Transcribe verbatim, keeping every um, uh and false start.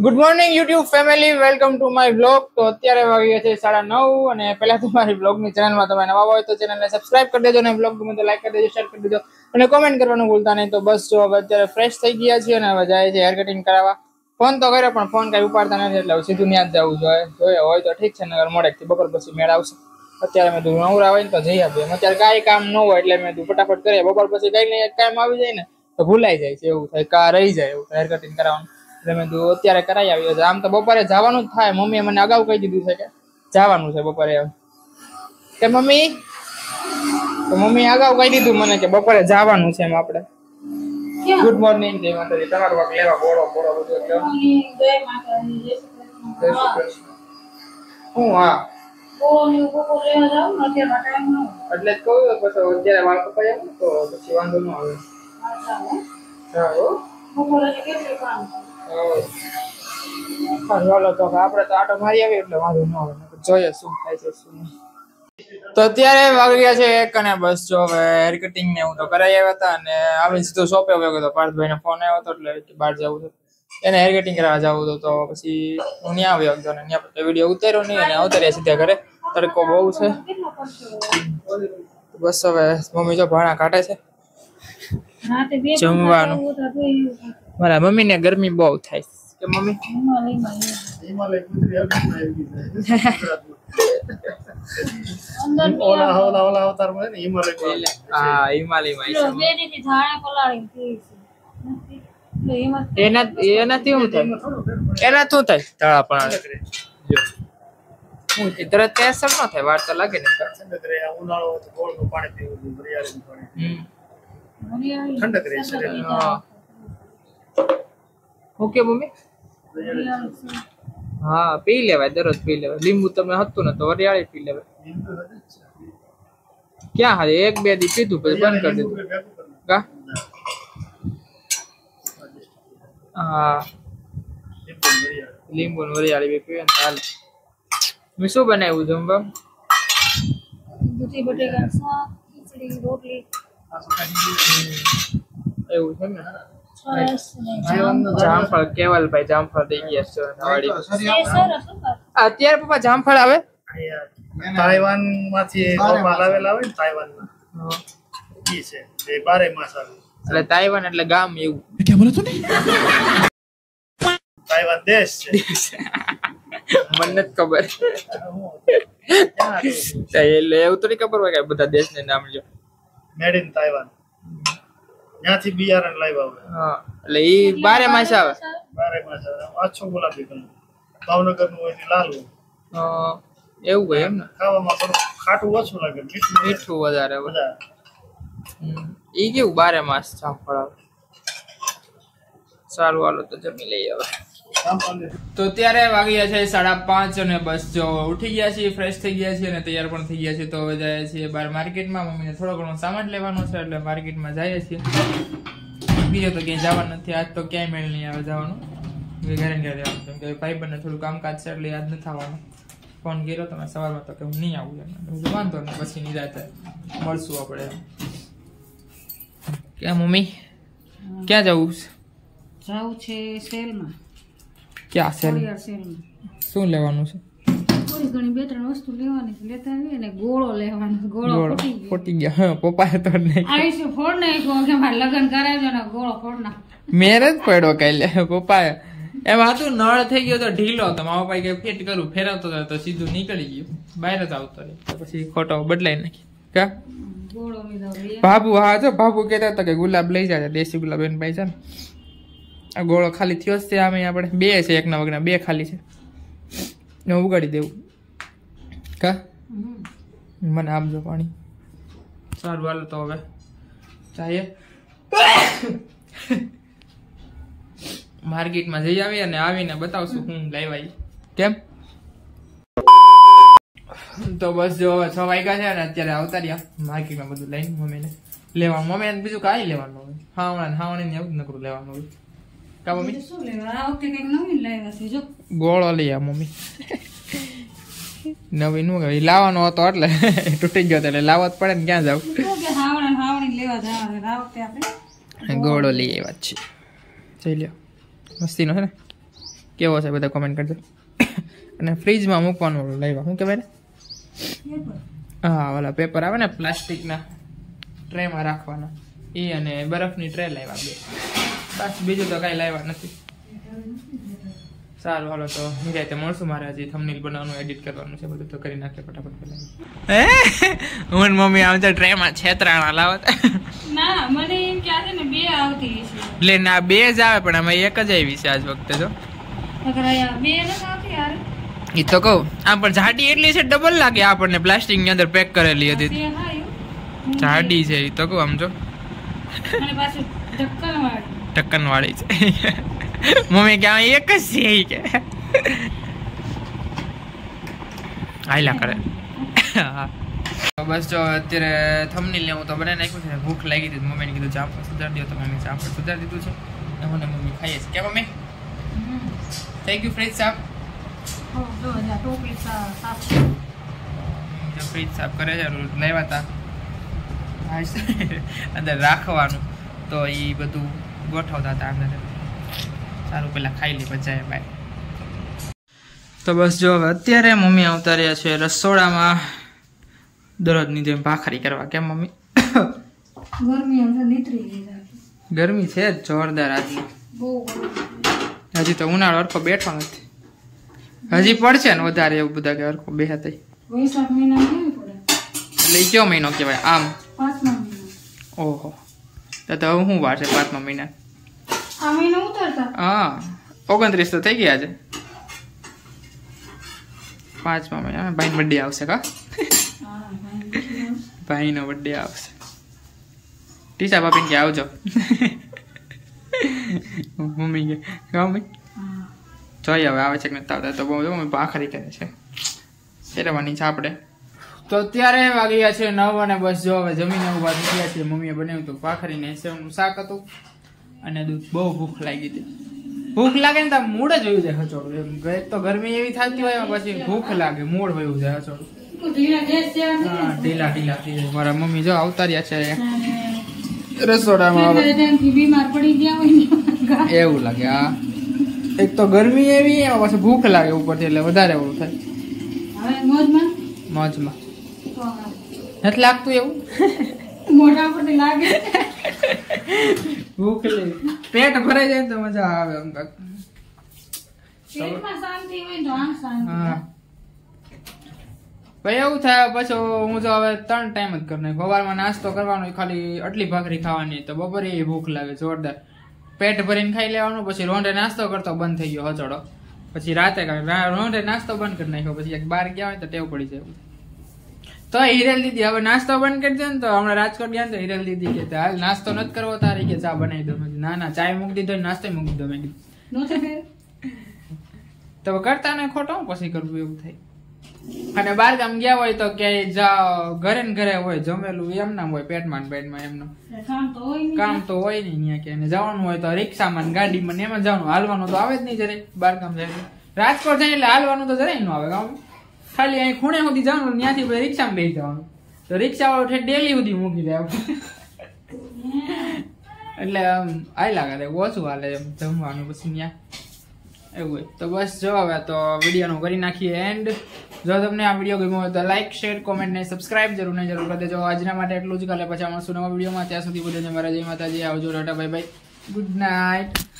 Good morning YouTube family, welcome to my blog. તો અત્યારે વાગ્યા છે સાડા નવ અને પહેલા તો મારી બ્લોગની ચેનલમાં તમે નવા હોય તો ચેનલને સબસ્ક્રાઇબ કરી દેજો અને બ્લોગ ગમે તો લાઈક કરી દેજો, શેર કરી દેજો અને કોમેન્ટ કરવાનું ભૂલતા નહીં. તો બસ જો હવે અત્યારે ફ્રેશ થઈ ગયા છીએ અને હવે જાય છે હેર કટિંગ કરાવવા. ફોન તો કર્યો પણ ફોન કઈ ઉપાડતા નથી એટલે સીધું ત્યાં જ જવું જોઈએ. જોઈએ હોય તો ઠીક છે, નગર મોડેકથી બપોર પછી મેળ આવશે. અત્યારે મેં તું નવરા હોય ને તો જઈ આપીએ. અત્યારે કાંઈ કામ ન હોય એટલે મેં તું ફટાફટ કરીએ. બપોર પછી કઈ ને કામ આવી જાય ને તો ભૂલાઈ જાય છે, એવું થાય કા રહી જાય એવું હેર કટિંગ કરાવવાનું. એટલે મેં તું અત્યારે કરાવી આવ્યો છે. આમ તો બપોરે જવાનું જ થાય, મમ્મીએ મને અગાઉ કહી દીધું છે કે જવાનું છે બપોરે એમ કે મમ્મી તો મમ્મી અગાઉ કહી દીધું મને કે બપોરે જવાનું છે એમ. આપણે ગુડ મોર્નિંગ, જય માતાજી. તમારું વાક લેવા બોડો બોડો બધું જય માતાજી, જય શ્રી કૃષ્ણ. હું હા એટલે જ કહું પછી અત્યારે વાળ કપાય તો પછી વાંધો ન આવે. ચાલો તો આપડે તો આટો મારી આવીએ એટલે વાંધો ન આવે. જોઈએ શું થાય છે શું. તો અત્યારે વાગ્યા છે એક અને બસ જો હવે હેર કટિંગ ને હું તો કરાવી આવ્યા હતા અને આવીને સીધો શોપે આવ્યો હતો. પાર્થભાઈ ને ફોન આવ્યો હતો એટલે બહાર જવું હતું, એને હેર કટિંગ કરાવવા જવું હતું. તો પછી હું ત્યાં આવ્યો હતો અને ત્યાં પછી વિડીયો ઉતાર્યો નહીં અને ઉતાર્યા સીધા ઘરે. તડકો બહુ છે બસ હવે મમ્મી જો ભાણા કાઢે છે જમવાનું. મારા મમ્મી ને ગરમી બહુ થાય કે મમ્મી એનાથી શું થાય એના શું થાય તળા પણ તરત તેસર ન થાય, વાર તો લાગે ને. ઠંડક રહે શરીર. ઓકે મમ્મી, હા પી લેવાય, દરરોજ પી લેવાય. લીંબુ તમે હતું ને તો વરિયાળી પી લેવાય. ક્યાં હાલે એક બે દી પીધું પછી બંધ કરી દીધું કા. હા લીંબુ ને વરિયાળી બી પીવે ને હાલ. મેં શું બનાવ્યું જમવા? દૂધી બટેકા શાક, ખીચડી, રોટલી. એવું છે ને. જામફળ કેવલભાઈ જામફળ દઈ ગયા છે. અત્યારે પપ્પા જામફળ આવે તાઇવાન માંથી લાવેલા હોય ને, તાઇવાન ના ઈ છે એ બારે માસ આવે. એટલે તાઇવાન એટલે ગામ એવું કે બોલે તું તાઇવાન દેશ છે. મને નથી ખબર એટલે એવું તો નહીં ખબર હોય કે બધા દેશ ને નામ લ્યો. મેડ ઇન તાઇવાન ત્યાંથી બિયારણ લાવ્યા હોય. હા એટલે ઈ બારે માસ આવે. બારે માસ આવે. આછો ગુલાબી કલર. ભાવનગર નું હોય લાલ હોય. એવું હોય એમ ને. ખાવામાં થોડું ખાટું ઓછું લાગે, મીઠું મીઠું વધારે વધારે. ઈ કેવું બારે માસ જામફળ આવે. સારું હાલો તો જમી લઈએ હવે. તો અત્યારે વાગ્યા છે સાડા પાંચ અને બસ જો ઉઠી ગયા છીએ, ફ્રેશ થઈ ગયા છીએ અને તૈયાર પણ થઈ ગયા છીએ. તો હવે જાય છીએ બહાર માર્કેટમાં. મમ્મીને થોડો ઘણો સામાન લેવાનો છે એટલે માર્કેટમાં જઈએ છીએ. બીજો તો ક્યાંય જવાનું નથી. આજ તો ક્યાંય મેળ નહીં આવે જવાનું. ઘરે ઘરે રહેવાનું કેમ કે ભાઈ બંને થોડું કામકાજ છે એટલે યાદ નથી આવવાનું. ફોન કર્યો તમે સવારમાં તો કે હું નહીં આવું એમ. વાંધો નહીં પછી નિરાતે મળશું આપણે. ક્યાં મમ્મી ક્યાં જવું છે? જવું છે સેલમાં. ક્યાં સેલ? શું લેવાનું છે? થોડી ઘણી બે ત્રણ વસ્તુ લેવાની છે, લેતા આવીએ ને. ગોળો લેવાનો. ગોળો ફૂટી ગયો. હા પપ્પાએ તો નહીં આવીશું ફોડ નાખ્યો કે મારે લગ્ન કરાવજો ને ગોળો ફોડ નાખ. મેરે જ પડ્યો કાલે પપ્પાએ. એમ હતું નળ થઈ ગયો તો ઢીલો તો મારા પપ્પાએ કે ફિટ કરું, ફેરવતો હતો તો સીધું નીકળી ગયું, બહાર જ આવતો રહ્યો. પછી ખોટો બદલાઈ નાખી કા. ગોળો લીધો. બાબુ હા જો બાબુ કહેતા હતા કે ગુલાબ લઈ જાય, દેશી ગુલાબ એને ભાઈ છે ને. આ ગોળો ખાલી થયો છે આમે આપણે બે છે, એકના વગરના બે ખાલી છે. હું ઉગાડી દેવું કા. મને આપજો પાણી. સારું હાલો તો હવે ચાહીએ માર્કેટમાં જઈ આવીએ અને આવીને બતાવશું હું લાવ્યા. કેમ તો બસ જો હવે છ વાગ્યા છે અને અત્યારે આવતા રહ્યા માર્કેટમાં બધું લઈને મમ્મીને લેવાનું. મમ્મીને બીજું કાંઈ લેવાનું હોય. હાવણા હાવણી ને એવું જ નકરું લેવાનું હોય કા મમ્મી. શું લેવા આ વખતે કઈક નવીન લાવ્યા છે જો. ગોળો લઈ આ મમ્મી. નવીન નું કઈ લાવવાનો હતો એટલે તૂટી ગયો એટલે લાવવા જ પડે ને. ક્યાં જાવ હાવણા હાવણી લેવા જવાનું. આ વખતે આપણે ગોળો લઈ આવ્યા છે. જોઈ લ્યો મસ્તીનો છે ને. કેવો છે બધા કોમેન્ટ કરજો. અને ફ્રીજમાં મૂકવાનું લાવ્યા શું કહેવાય ને હા ઓલા પેપર આવે ને પ્લાસ્ટિકના ટ્રેમાં રાખવાના એ અને બરફની ટ્રે લાવ્યા બે બસ બીજું તો કાંઈ લાવ્યા નથી. સારું હાલો તો નિરાતે મળશું. મારે હજી થંબનેલ બનાવવાનું એડિટ કરવાનું છે બધું તો કરી નાખીએ ફટાફટ પહેલા. હું મમ્મી આવતા ટ્રેમાં છેતરાણા લાવત ના મને એમ કે આજે ને બે આવતી છે એટલે ના બે જ આવે પણ અમે એક જ આવી છે આજ વખતે તો નકર આ બે નથી આવતી યાર એ તો કહું આમ પણ જાડી એટલી છે ડબલ લાગે આપણને પ્લાસ્ટિક ની અંદર પેક કરેલી હતી બે હાયું જાડી છે એ તો કહું આમ જો અને પાછું ઢક્કન વાળી ઢક્કન વાળી છે. મમ્મી કે આ એક જ છે ઈ કે આયલા કરે. હા તો બસ જો અત્યારે થંબનેલ ને હું તો બનાવી નાખ્યું છે. ભૂખ લાગી હતી મમ્મીને કીધું જામફળ સુધારી દો તો મમ્મી જામફળ સુધારી દીધું છે હું ને મમ્મી ખાઈએ છીએ. કે મમ્મી થેન્ક યુ ફ્રીજ સાફ હો જો આ ટોપી સાફ જો ફ્રીજ સાફ કરે છે લાવ્યા હતા અંદર રાખવાનું તો એ બધું ગોઠવતા હતા અંદર. સારું પેલા ખાઈ લે પછી બાય. તો બસ જો હવે અત્યારે મમ્મી આવતા રહ્યા છે રસોડામાં દરરોજની જેમ ભાખરી કરવા. કેમ મમ્મી ગરમી અંદર નીતરી લીધા ગરમી છે જ જોરદાર આજની. બહુ હજી તો ઉનાળો અરખો બેઠો નથી. હજી પડશે ને વધારે એવું બધા કે અરખો બે હતા વૈશાખ મહિના કેવી પડે એટલે ઈ કયો મહિનો કહેવાય આમ? પાંચમા મહિના. ઓહો તો તો હવે શું વાર છે પાંચમા મહિના? આ મહિનો ઉતરતા હા ઓગણત્રીસ તો થઈ ગયા છે. પાંચમા મહિના ભાઈ બર્થડે આવશે કા હા ભાઈ ભાઈનો બર્થડે આવશે. ટીસા બાપીને કે આવજો. મમ્મી કે મમ્મી હા જોઈએ હવે આવે છે કે નથી આવતા. તો બહુ મમ્મી ભાખરી કરે છે ફેરવાની છે આપણે. તો અત્યારે વાગી ગયા છે નવ અને બસ જો હવે જમીને ઉભા થઈ ગયા છે. મમ્મીએ બનાવ્યું હતું ભાખરી ને સેવનું શાક હતું અને દૂધ. બહુ ભૂખ લાગી હતી. ભૂખ લાગે ને તો મૂડ જ વયું જાય હચોડું એમ. એક તો ગરમી એવી થતી હોય પછી ભૂખ લાગે મૂડ વયું જાય હચોડું. હા ઢીલા ઢીલા થઈ જાય. મારા મમ્મી જો આવતા રહ્યા છે રસોડામાં. બીમાર પડી ગયા હોય એવું લાગે હા. એક તો ગરમી એવી એમાં પાછું ભૂખ લાગે ઉપરથી એટલે વધારે એવું થાય. હવે મોજમાં મોજમાં નથી લાગતું એવું મોઢા પરથી લાગે ભૂખ લાગે પેટ ભરાઈ જાય તો મજા આવે એમ કાક. પેટમાં શાંતિ હોય તો આંખ શાંતિ. હા ભાઈ એવું થાય પછી હું જો હવે ત્રણ ટાઈમ જ કરી નાખું. સવારમાં નાસ્તો કરવાનો ખાલી આટલી ભાખરી ખાવાની તો બપોરે ભૂખ લાગે જોરદાર. પેટ ભરીને ખાઈ લેવાનું પછી રોંઢે નાસ્તો કરતો બંધ થઈ ગયો હચોડો. પછી રાતે રોંઢે નાસ્તો બંધ કરી નાખ્યો પછી એક બાર ગયા હોય તો ટેવ પડી જાય. તો હિરેલ દીદી હવે નાસ્તો બંધ કરી દે ને તો હમણાં રાજકોટ ગયા ને તો હિરેલ દીદી કે હાલ નાસ્તો નથી કરવો તારી કે ચા બનાવી દો. ના ના ચાય મૂકી દીધો નાસ્તો મૂકી દો. મેં કીધું તો કરતા ને ખોટો પછી કરવું એવું થાય. અને બાર ગામ ગયા હોય તો ક્યાંય જાઓ ઘરે ને ઘરે હોય જમેલું એમ નામ હોય પેટમાં પેટમાં એમનું કામ તો હોય નહીં. ત્યાં ક્યાંય જવાનું હોય તો રિક્ષામાં ગાડીમાં એમાં જવાનું. હાલવાનું તો આવે જ નહીં જયારે બાર ગામ જાય. રાજકોટ જાય એટલે હાલવાનું તો જરાય ન આવે ગામ. ખાલી અહીં ખૂણે સુધી જવાનું ત્યાંથી પછી રિક્ષામાં બેસી જવાનું. તો રિક્ષા વાળો ડેલી સુધી મૂકી દે એટલે આમ આયલા કરે ઓછું હાલે એમ જમવાનું પછી ત્યાં એવું હોય. તો બસ જો હવે તો વિડીયોનું કરી નાખીએ એન્ડ. જો તમને આ વિડીયો ગમ્યો હોય તો લાઈક શેર કોમેન્ટ ને સબસ્ક્રાઇબ જરૂર ને જરૂર કરી દેજો. આજના માટે એટલું જ. કાલે પછી મળશું નવા વિડીયોમાં. ત્યાં સુધી બધું મારા જય માતાજી. આવજો tata bye bye good night.